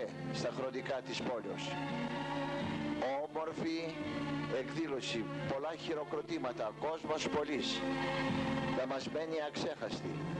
ποτέ στα χρονικά της πόλεως. Όμορφη εκδήλωση, πολλά χειροκροτήματα, κόσμος πολύς, θα μας μένει αξέχαστη.